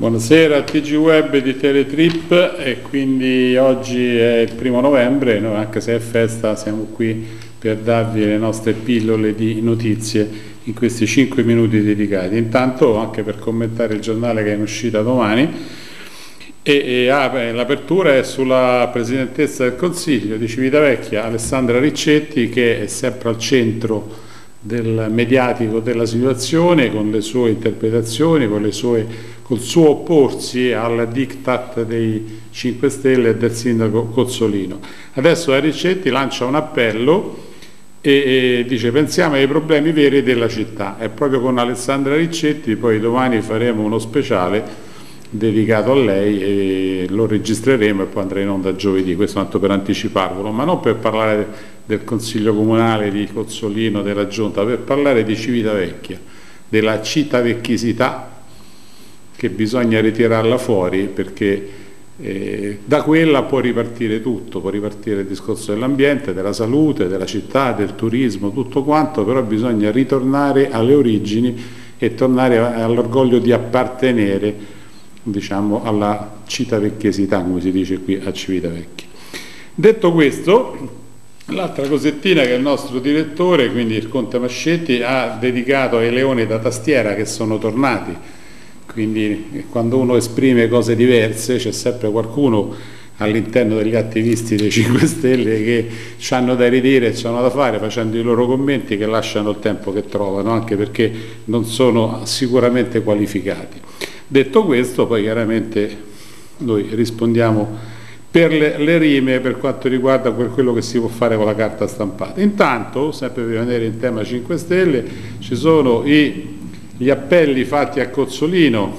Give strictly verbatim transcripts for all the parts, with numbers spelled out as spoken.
Buonasera a T G Web di Teletrip, e quindi oggi è il primo novembre, noi anche se è festa siamo qui per darvi le nostre pillole di notizie in questi cinque minuti dedicati. Intanto anche per commentare il giornale che è in uscita domani, e, e ah, l'apertura è sulla Presidentessa del Consiglio di Civitavecchia, Alessandra Riccetti, che è sempre al centro del mediatico della situazione, con le sue interpretazioni, con le sue, col suo opporsi al diktat dei cinque Stelle e del sindaco Cozzolino. Adesso la Riccetti lancia un appello e, e dice: pensiamo ai problemi veri della città. È proprio con Alessandra Riccetti, poi domani faremo uno speciale dedicato a lei e lo registreremo e poi andrà in onda giovedì, questo tanto per anticiparvelo, ma non per parlare del Consiglio Comunale di Cozzolino, della Giunta, per parlare di Civitavecchia, della citavecchesità che bisogna ritirarla fuori, perché eh, da quella può ripartire tutto, può ripartire il discorso dell'ambiente, della salute, della città, del turismo, tutto quanto, però bisogna ritornare alle origini e tornare all'orgoglio di appartenere, diciamo, alla citavecchesità, come si dice qui a Civitavecchia. Detto questo, l'altra cosettina che il nostro direttore, quindi il Conte Mascetti, ha dedicato ai leoni da tastiera che sono tornati. Quindi quando uno esprime cose diverse c'è sempre qualcuno all'interno degli attivisti dei cinque Stelle che hanno da ridire e hanno da fare, facendo i loro commenti che lasciano il tempo che trovano, anche perché non sono sicuramente qualificati. Detto questo, poi chiaramente noi rispondiamo per le, le rime per quanto riguarda per quello che si può fare con la carta stampata. Intanto, sempre per rimanere in tema cinque Stelle, ci sono i, gli appelli fatti a Cozzolino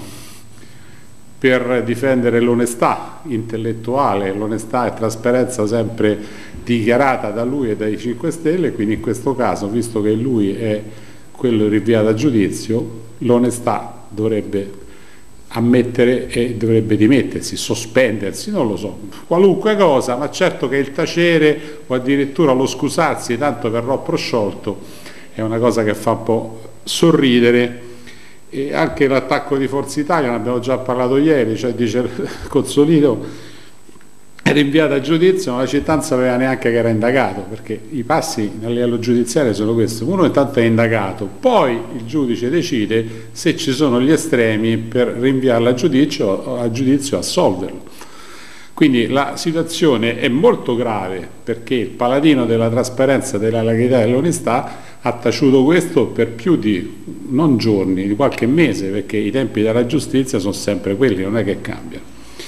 per difendere l'onestà intellettuale, l'onestà e trasparenza sempre dichiarata da lui e dai cinque Stelle, quindi in questo caso, visto che lui è quello rinviato a giudizio, l'onestà dovrebbe ammettere e dovrebbe dimettersi, sospendersi, non lo so, qualunque cosa, ma certo che il tacere o addirittura lo scusarsi tanto verrò prosciolto è una cosa che fa un po' sorridere. E anche l'attacco di Forza Italia, ne abbiamo già parlato ieri, cioè dice Cozzolino è rinviato a giudizio, ma la città non sapeva neanche che era indagato, perché i passi a livello giudiziario sono questi: uno intanto è indagato, poi il giudice decide se ci sono gli estremi per rinviarlo a giudizio, a giudizio assolverlo. Quindi la situazione è molto grave, perché il paladino della trasparenza, della legalità e dell'onestà ha taciuto questo per più di, non giorni, di qualche mese, perché i tempi della giustizia sono sempre quelli, non è che cambiano.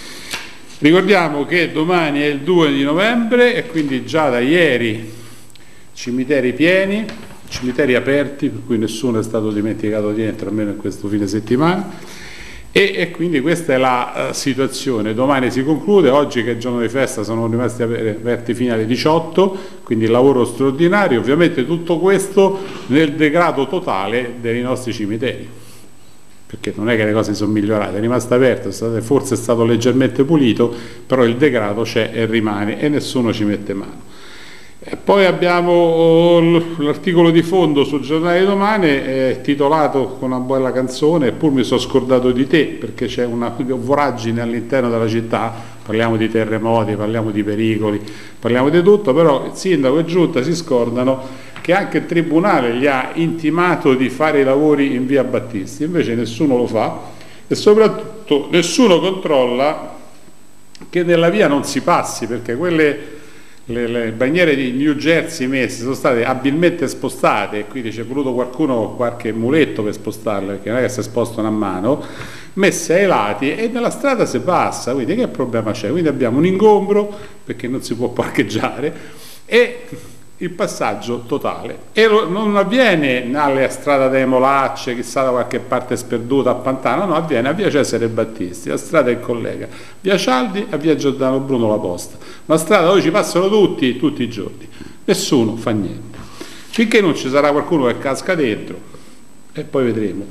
Ricordiamo che domani è il due di novembre e quindi già da ieri cimiteri pieni, cimiteri aperti, per cui nessuno è stato dimenticato dentro, almeno in questo fine settimana, e, e quindi questa è la uh, situazione. Domani si conclude, oggi che è giorno di festa sono rimasti aperti fino alle diciotto, quindi lavoro straordinario, ovviamente tutto questo nel degrado totale dei nostri cimiteri, perché non è che le cose sono migliorate, è rimasto aperto, forse è stato leggermente pulito, però il degrado c'è e rimane e nessuno ci mette mano. E poi abbiamo l'articolo di fondo sul giornale di domani, è titolato con una bella canzone, Eppur mi sono scordato di te, perché c'è una voragine all'interno della città, parliamo di terremoti, parliamo di pericoli, parliamo di tutto, però il sindaco e giunta si scordano che anche il tribunale gli ha intimato di fare i lavori in via Battisti, invece nessuno lo fa e soprattutto nessuno controlla che nella via non si passi, perché quelle le, le bandiere di New Jersey messe sono state abilmente spostate, e quindi c'è voluto qualcuno, qualche muletto per spostarle, perché non è che si spostano a mano, messe ai lati e nella strada si passa, quindi che problema c'è? Quindi abbiamo un ingombro perché non si può parcheggiare e il passaggio totale, e lo, non avviene alla strada dei Molacce, chissà da qualche parte sperduta a Pantano, no, avviene a via Cesare Battisti, la strada che collega via Cialdi a via Giordano Bruno La Posta, una strada dove ci passano tutti, tutti i giorni, nessuno fa niente, finché non ci sarà qualcuno che casca dentro e poi vedremo.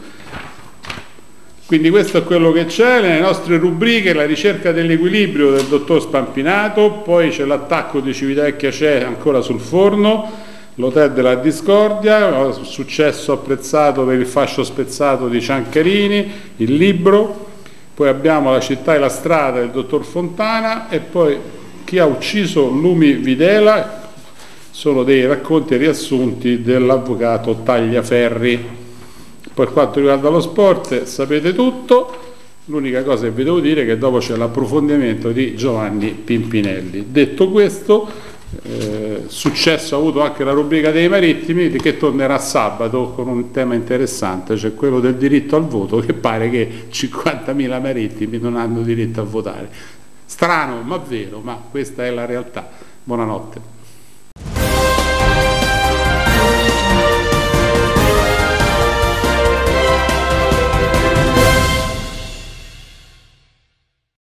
Quindi questo è quello che c'è nelle nostre rubriche: la ricerca dell'equilibrio del dottor Spampinato, poi c'è l'attacco di Civitavecchia, c'è ancora sul forno, l'hotel della discordia, successo apprezzato per il fascio spezzato di Ciancarini, il libro, poi abbiamo La città e la strada del dottor Fontana, e poi Chi ha ucciso Lumi Videla. Sono dei racconti e riassunti dell'avvocato Tagliaferri. Per quanto riguarda lo sport sapete tutto, l'unica cosa che vi devo dire è che dopo c'è l'approfondimento di Giovanni Pimpinelli. Detto questo, eh, successo ha avuto anche la rubrica dei marittimi, che tornerà sabato con un tema interessante, cioè quello del diritto al voto, che pare che cinquantamila marittimi non hanno diritto a votare. Strano ma vero, ma questa è la realtà. Buonanotte.